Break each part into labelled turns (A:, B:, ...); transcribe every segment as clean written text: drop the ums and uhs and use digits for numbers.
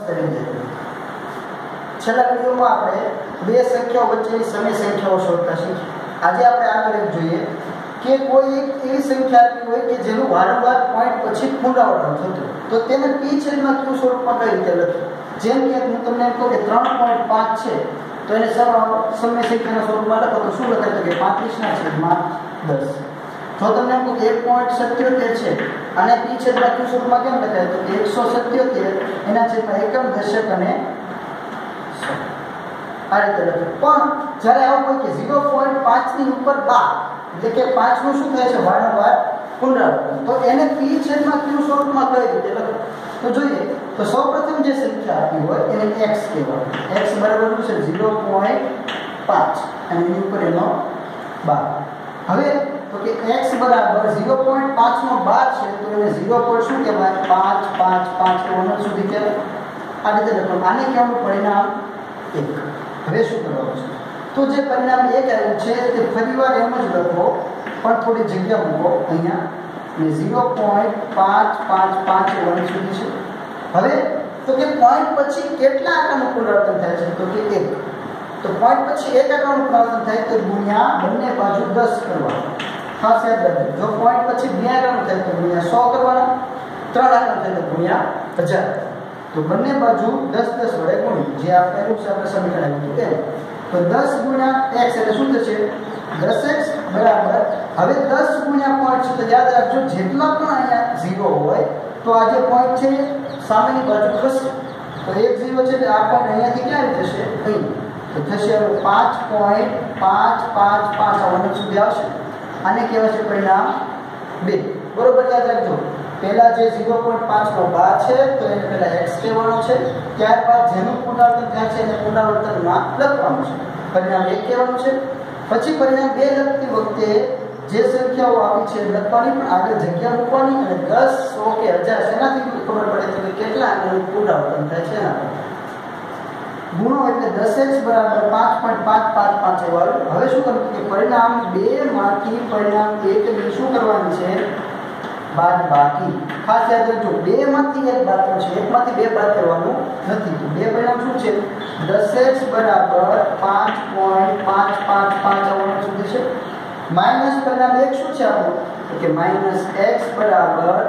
A: કરી દઈએ. છેલ્લા વિડીયોમાં આપણે બે સંખ્યાઓ વચ્ચેની સમય સંખ્યાઓ શોધતા શીખ્યા. આજે આપણે આગળ એક જોઈએ કે કોઈ એક એવી સંખ્યા આપી હોય કે જેનું વારંવાર પોઈન્ટ પછી પુનરાવર્તન થતું, તો તેને p છેદમાં q સ્વરૂપમાં કઈ રીતે લખીએ? જેમ કે હું તમને એમ કહું કે 3.5 છે, તો એને સમય સંખ્યાના સ્વરૂપમાં લખો તો શું લખાય? તો કે 35/10. જો તમને એમ કહું 1.77 છે અને p છેદમાં q સ્વરૂપમાં કેમ લખાય? તો 177 એના છેદમાં એકમ, દશક અને આ રીતે લખે. પણ જ્યારે આવું હોય કે 0.5 ની ઉપર 12, એટલે કે 5 નું શું થાય છે? વારંવાર પુનરાવર્તન, તો એને p છેદમાં q સ્વરૂપમાં કઈ રીતે લખો? તો જોઈએ તો સૌપ્રથમ જે સંખ્યા આપી હોય એને x કહેવાય. x બરાબર શું છે? 0.5 અને એની ઉપર એનો 12. હવે તો કે x બરાબર 0.5 નો 12 છે, તો એને 0. શું કહેવાય? 5 5 5 1 સુધી કહેવાય. આ રીતે લખો. આને કહેવાનું પરિણામ 1. હવે શું કરવાનું છે? તો જે પરિણામ 1 આવ્યું છે તે ફરીવાર એમ જ લખો, પણ થોડી જગ્યા મૂકો અહીંયા, ને 0.555 સુધી છે. હવે તો કે પોઈન્ટ પછી કેટલા આંકડાનું પુનરાવર્તન થાય છે? તો કે 1. તો પોઈન્ટ પછી 1 આંકડાનું પુનરાવર્તન થાય તો ગુણ્યા બંને બાજુ 10 કરવાનું. ખાસ યાદ રાખજો, જો પોઈન્ટ પછી 2 આંકડાનું થાય તો ગુણ્યા 100 કરવાના, 3 આંકડાનું થાય તો ગુણ્યા 1000. તો બંને બાજુ 10 10 વડે ગુણી, જે આપણે કર્યું છે આપણે સમીકરણ આવ્યું હતું. તો 10 ગુણ્યા x એટલે શું થશે? 10x બરાબર. હવે 10 ગુણ્યા પોઈન્ટ છે, તો યાદ રાખજો જેટલા પણ અહીંયા 0 હોય તો આ જે પોઈન્ટ છે સામેની બાજુ ખસશે. તો 1 0 છે એટલે આ પોઈન્ટ અહીંયાથી ક્યાં જશે? અહીં. તો થશે હવે 5.555 સુધી આવશે. આને કહેવાય છે પરિણામ 2. બરોબર યાદ રાખજો. પહેલા જે 0.5 નો 12 છે તો એને પહેલા x કહેવાનો છે, ત્યારબાદ જેનું પુનરાવર્તન થાય છે એને પુનરાવર્તનમાં લખવાનું છે. પરિણામ 1 કહેવાનું છે. પછી પરિણામ 2 લખતી વખતે જે સંખ્યાઓ આપી છે લખવાની, પણ આગળ જગ્યા મૂકવાની, અને 10 100 કે 1000 શેનાથી ખબર પડે તો કે કેટલા આંકડાનું પુનરાવર્તન થાય છે એના ગુણો, એટલે 10x બરાબર 5.555 વાળું. હવે શું કરવું કે પરિણામ 2 માંથી પરિણામ 1 ની શું કરવાની છે? બાદ બાકી. ખાસ યાદ રાખજો 2 માંથી 1 બાદ કરશે, 1 માંથી 2 બાદ કરવાનું નથી. તો 2 પરિણામ શું છે? 10x બરાબર 5.555 સુધી છે. માઈનસ પરિણામ 1 શું છે આપણું? તો કે માઈનસ x બરાબર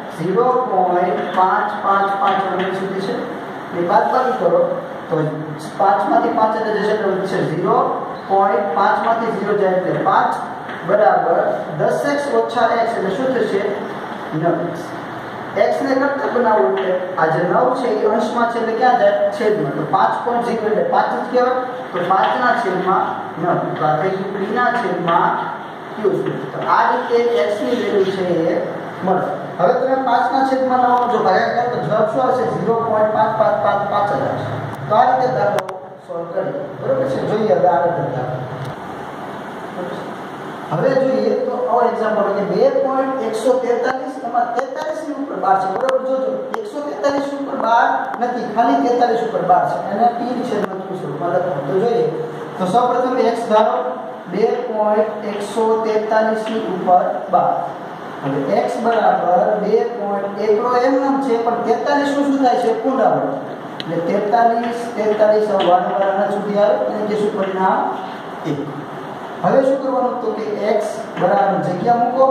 A: 0.555 સુધી છે. એ બાદ બાકી કરો તો 5 માંથી 5 એટલે જશે તો છે 0.5 માંથી 0 જાય એટલે 5 બરાબર 10x ઓછા x એટલે શું થશે? 9x. x ને કરતા બનાવવું એટલે આ જે 9 છે એ અંશમાં છે એટલે ક્યાં જાય? છેદમાં. તો 5.0 એટલે 5 જ કહેવાય. તો 5 ના છેદમાં 9. તો આ થઈ ગયું p ના છેદમાં q. તો આ રીતે x ની વેલ્યુ છે એ મળે. હવે તમે 5 ના છેદમાં 9 જો ભાગાકાર કરો તો જવાબ શું આવશે? 0.5555 આવશે. તો આ રીતે દાખલો સોલ્વ કરીએ. બરોબર છે? જોઈએ હવે આગળ દાખલો. હવે જોઈએ તો આવો એક્ઝામ્પલ કે 2.143 એમાં 43 ની ઉપર 12 છે. બરોબર જોજો 143 ઉપર 12 નથી, ખાલી 43 ઉપર 12 છે. એને p ની છેદમાં q સ્વરૂપમાં લખવાનું. તો જોઈએ તો સૌપ્રથમ x ધારો 2.143 ની ઉપર 12. હવે x બરાબર 2.1 એમ નામ છે, પણ 43 શું થાય છે? પુનરાવર્તન. એટલે 43 વારંવાર સુધી આવે અને જે શું પરિણામ 1. હવે શું કરવાનું? તો કે x બરાબર જગ્યા મૂકો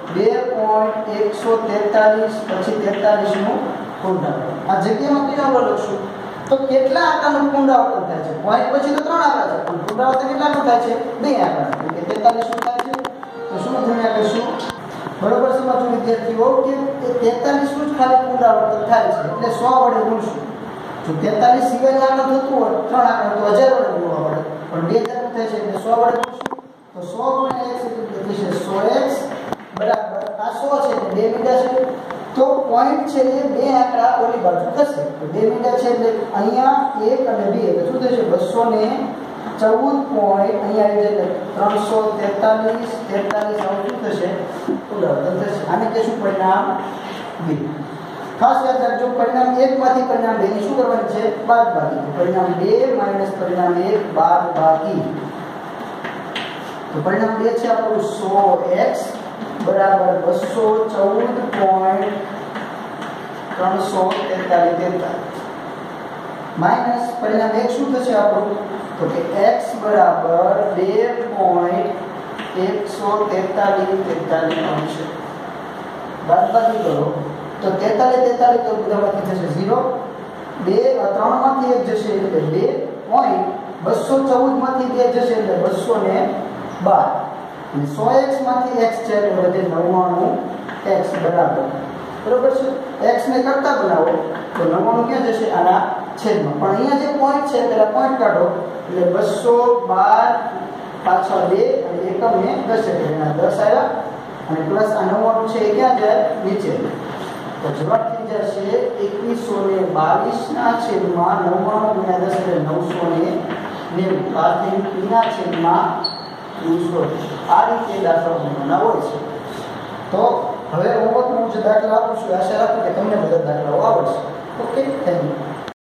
A: 2.143 પછી 43 નું પુનરાવર્તન. આ જગ્યામાં કઈ નંબર લખશું? તો કેટલા આંકડાનું પુનરાવર્તન થાય છે? પોઈન્ટ પછી તો 3 આંકડા છે, પણ પુનરાવર્તન કેટલાનું થાય છે? 2 આંકડા. એટલે 43 શું થાય છે? તો શું ધ્યાન કરશું? બરોબર સમજો વિદ્યાર્થીઓ કે 43 નું જ ખાલી પુનરાવર્તન થાય છે, એટલે 100 વડે ગુણશું. જો 43 સિવાય આંકડા થતું હોય 3 આંકડા તો 1000 વડે ગુણવા પડે, પણ 2000 થાય છે એટલે 100 વડે ગુણશું. તો 100 ગુણ્યા x એટલે થશે 100x બરાબર આ 100 છે એટલે 2 મીટર છે. તો પોઈન્ટ છે એ 2 આંકડા ઓલી બાજુ થશે. તો 2 મીટર છે એટલે અહીંયા 1 અને 2 એટલે શું થશે? 214 પોઈન્ટ અહીંયા આવી જાય 343 આવું શું થશે? પુનરાવર્તન થશે. આને કહેશું પરિણામ 2. ખાસ યાદ રાખજો પરિણામ 1 માંથી પરિણામ 2 ની શું કરવાની છે? બાદ બાકી. પરિણામ 2 માઈનસ પરિણામ 1 બાદ બાકી. તો પરિણામ 2 છે આપણું 100x બરાબર 214.343. માઇનસ પરિણામ એક શું થશે આપણું તો કે x બરાબર 2.143 આવશે બાદબાકી કરો તો 43 તો બધામાંથી થશે 0 3 માંથી 1 જશે એટલે 2.214 માંથી 2 જશે એટલે 212 અને 100x માંથી x છે એટલે વધે 99x બરાબર બરોબર છે x ને કરતા બનાવો તો 99 ક્યાં જશે આના છેદમાં પણ અહીંયા જે પોઈન્ટ છે પેલા પોઈન્ટ કાઢો એટલે 212 પાછળ 2 અને એકમ ને 10 એટલે એના 10 આવ્યા અને પ્લસ આ 99 છે એ ક્યાં જાય નીચે તો જવાબ થઈ જશે 2122 ના છેદમાં 99 ગુણ્યા 10 એટલે 990 આ થઈ p ના છેદમાં 200 આ રીતે દાખલો બનાવવો હોય છે તો હવે હોમવર્કનું જે દાખલા આપું છું આશા રાખું કે તમને બધા દાખલાઓ આવડશે ઓકે થેન્ક યુ